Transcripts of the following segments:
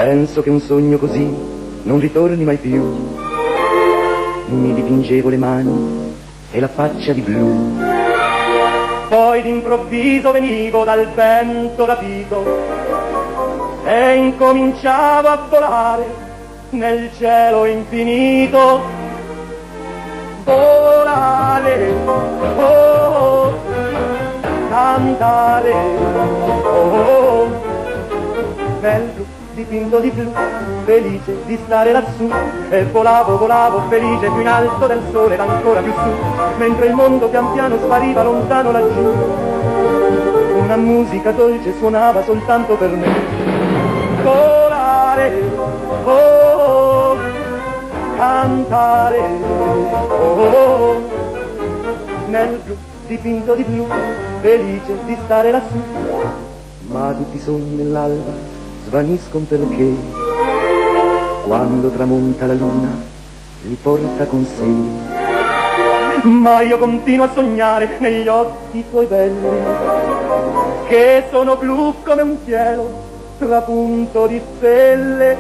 Penso che un sogno così non ritorni mai più. Mi dipingevo le mani e la faccia di blu. Poi d'improvviso venivo dal vento rapito e incominciavo a volare nel cielo infinito. Volare, oh, cantare, oh, nel blu dipinto di blu, felice di stare lassù, e volavo, volavo felice più in alto del sole ed ancora più su, mentre il mondo pian piano spariva lontano laggiù. Una musica dolce suonava soltanto per me. Volare, oh, cantare, oh, nel blu dipinto di blu, felice di stare lassù. Ma tutti i sogni nell'alba svaniscono perché quando tramonta la luna li porta con sé. Ma io continuo a sognare negli occhi tuoi belli, che sono blu come un cielo trapunto di stelle.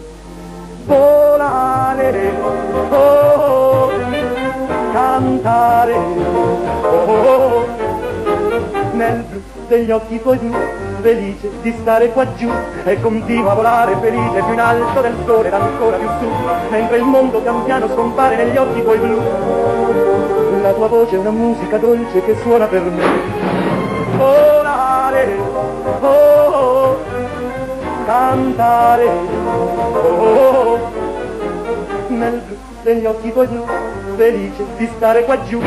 Volare, oh, cantare, oh, nel blu degli occhi tuoi blu, felice di stare qua giù, e continua a volare felice più in alto del sole ed ancora più su, mentre il mondo pian piano scompare negli occhi tuoi blu. La tua voce è una musica dolce che suona per me. Volare, oh, cantare, oh, nel blu degli occhi tuoi blu, felice di stare qua giù.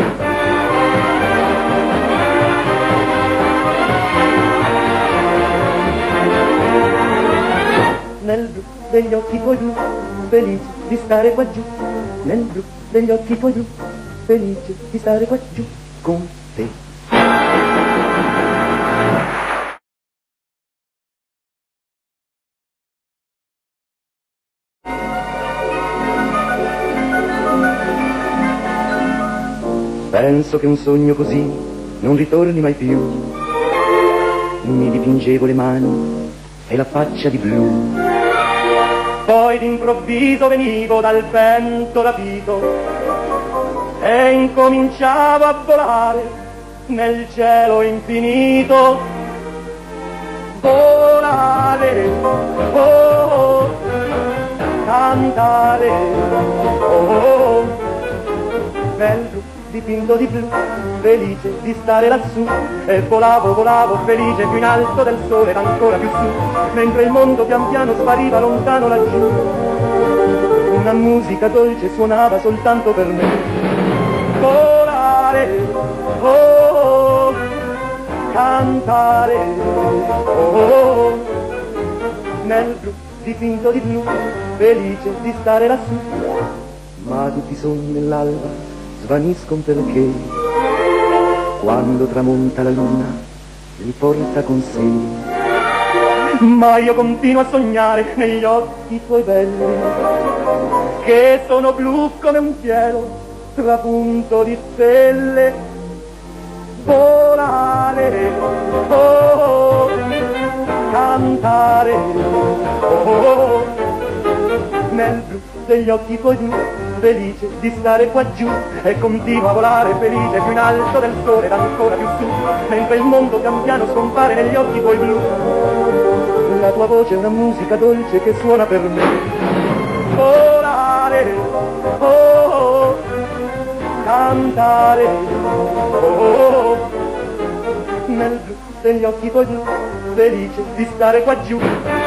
Nel blu degli occhi tuoi blu, felice di stare qua giù. Nel blu degli occhi tuoi blu, felice di stare qua giù con te. Penso che un sogno così non ritorni mai più. Mi dipingevo le mani e la faccia di blu. Poi d'improvviso venivo dal vento rapito e incominciavo a volare nel cielo infinito. Volare, oh, cantare, oh, nel blu dipinto di blu, felice di stare lassù, e volavo, volavo felice più in alto del sole ed ancora più su, mentre il mondo pian piano spariva lontano laggiù. Una musica dolce suonava soltanto per me. Volare, oh, cantare, oh, nel blu dipinto di blu, felice di stare lassù. Ma tutti i sogni nell'alba svaniscono perché quando tramonta la luna li porta con sé. Ma io continuo a sognare negli occhi tuoi belli, che sono blu come un cielo trapunto di stelle. Volare, oh, cantare, oh, nel blu degli occhi tuoi blu, felice di stare qua giù, e continua a volare felice più in alto del sole ed ancora più su, mentre il mondo pian piano scompare negli occhi tuoi blu. La tua voce è una musica dolce che suona per me. Volare, oh, cantare, oh, nel blu degli occhi tuoi blu, felice di stare qua giù.